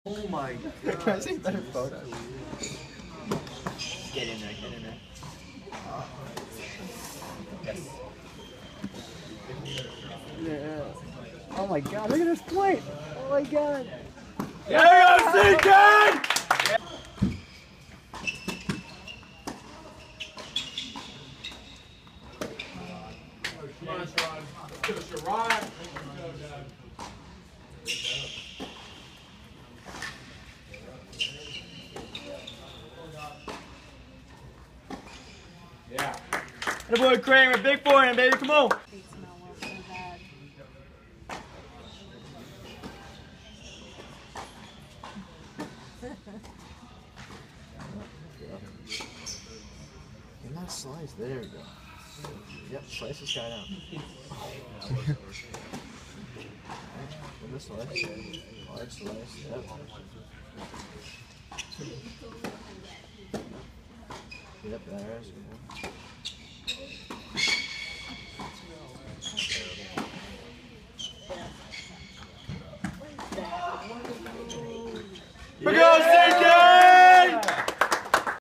Oh my god. I see better photos. Get in there, get in there. Yes. Yeah. Oh my god, look at this plate! Oh my god! Yeah, CK! Come on, Sherrod. Sherrod. Yeah. That boy Kramer, big forehand, baby, come on. They smell so bad. You're not slice. There we go. Yep, slice this guy down. Give this slice. Large slice. Yep. Yep, there's good.